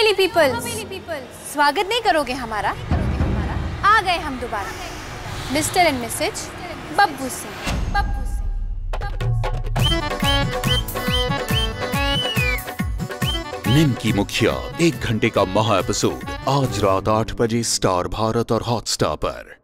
हवेली peoples, स्वागत नहीं करोगे हमारा? आ गए हम दोबारा, mister and missus Babbu Singh. Nimki Mukhiya 1 घंटे का महा एपिसोड आज रात 8 बजे स्टार भारत और हॉटस्टार पर।